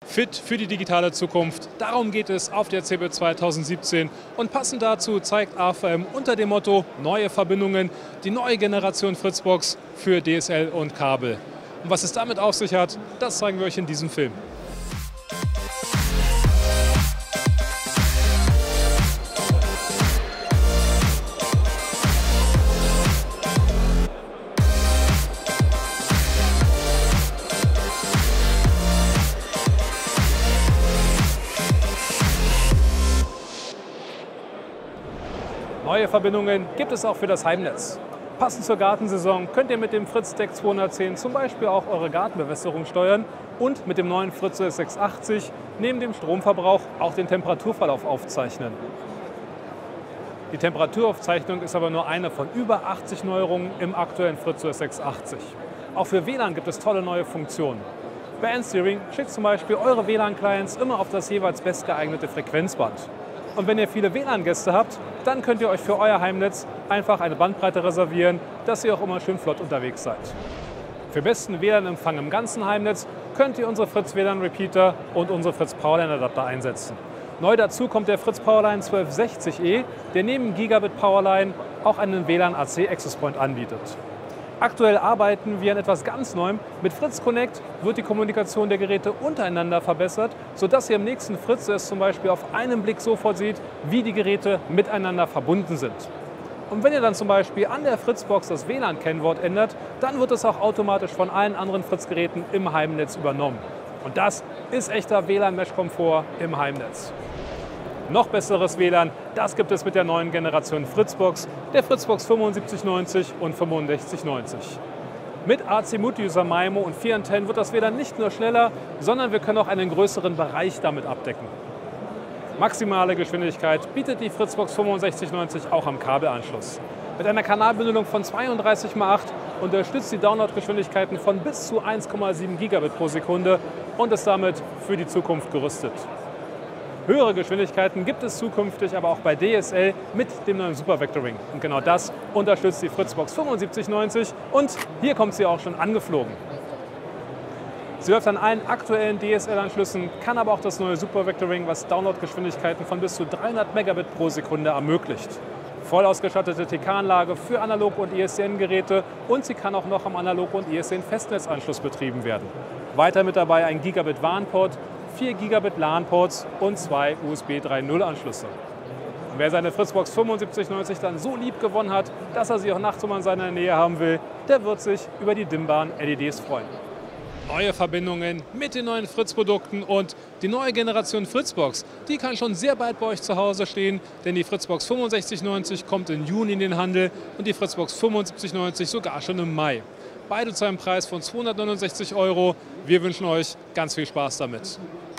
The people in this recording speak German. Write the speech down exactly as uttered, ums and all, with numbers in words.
Fit für die digitale Zukunft, darum geht es auf der C eBIT zweitausendsiebzehn und passend dazu zeigt A V M unter dem Motto Neue Verbindungen die neue Generation Fritzbox für D S L und Kabel. Und was es damit auf sich hat, das zeigen wir euch in diesem Film. Neue Verbindungen gibt es auch für das Heimnetz. Passend zur Gartensaison könnt ihr mit dem Fritz-Deck zweihundertzehn zum Beispiel auch eure Gartenbewässerung steuern und mit dem neuen FritzOS sechshundertachtzig neben dem Stromverbrauch auch den Temperaturverlauf aufzeichnen. Die Temperaturaufzeichnung ist aber nur eine von über achtzig Neuerungen im aktuellen FritzOS sechshundertachtzig. Auch für W L A N gibt es tolle neue Funktionen. Bei N-Steering schickt zum Beispiel eure W L A N-Clients immer auf das jeweils bestgeeignete Frequenzband. Und wenn ihr viele W L A N-Gäste habt, dann könnt ihr euch für euer Heimnetz einfach eine Bandbreite reservieren, dass ihr auch immer schön flott unterwegs seid. Für besten W L A N-Empfang im ganzen Heimnetz könnt ihr unsere Fritz W L A N-Repeater und unsere Fritz Powerline-Adapter einsetzen. Neu dazu kommt der Fritz Powerline zwölf sechzig E, der neben Gigabit Powerline auch einen W L A N A C Access Point anbietet. Aktuell arbeiten wir an etwas ganz Neuem. Mit Fritz Connect wird die Kommunikation der Geräte untereinander verbessert, sodass ihr im nächsten FritzOS zum Beispiel auf einen Blick sofort seht, wie die Geräte miteinander verbunden sind. Und wenn ihr dann zum Beispiel an der Fritzbox das W L A N-Kennwort ändert, dann wird es auch automatisch von allen anderen Fritz-Geräten im Heimnetz übernommen. Und das ist echter W L A N-Mesh-Komfort im Heimnetz. Noch besseres W L A N, das gibt es mit der neuen Generation Fritzbox, der Fritzbox fünfundsiebzig neunzig und fünfundsechzig neunzig. Mit Azimut-User MIMO und vier Antennen wird das W L A N nicht nur schneller, sondern wir können auch einen größeren Bereich damit abdecken. Maximale Geschwindigkeit bietet die Fritzbox fünfundsechzig neunzig auch am Kabelanschluss. Mit einer Kanalbündelung von zweiunddreißig mal acht unterstützt die Downloadgeschwindigkeiten von bis zu eins Komma sieben Gigabit pro Sekunde und ist damit für die Zukunft gerüstet. Höhere Geschwindigkeiten gibt es zukünftig aber auch bei D S L mit dem neuen Super Vectoring. Und genau das unterstützt die Fritzbox fünfundsiebzig neunzig und hier kommt sie auch schon angeflogen. Sie läuft an allen aktuellen D S L-Anschlüssen, kann aber auch das neue Super Vectoring, was Downloadgeschwindigkeiten von bis zu dreihundert Megabit pro Sekunde ermöglicht. Voll ausgestattete T K-Anlage für Analog- und I S D N-Geräte und sie kann auch noch am Analog- und I S D N-Festnetzanschluss betrieben werden. Weiter mit dabei ein Gigabit W A N-Port, vier Gigabit LAN-Ports und zwei U S B drei Punkt null Anschlüsse. Und wer seine Fritzbox fünfundsiebzig neunzig dann so lieb gewonnen hat, dass er sie auch nachts in seiner Nähe haben will, der wird sich über die dimmbaren L E Ds freuen. Neue Verbindungen mit den neuen Fritz-Produkten und die neue Generation Fritzbox, die kann schon sehr bald bei euch zu Hause stehen, denn die Fritzbox fünfundsechzig neunzig kommt im Juni in den Handel und die Fritzbox fünfundsiebzig neunzig sogar schon im Mai. Beide zu einem Preis von zweihundertneunundsechzig Euro. Wir wünschen euch ganz viel Spaß damit.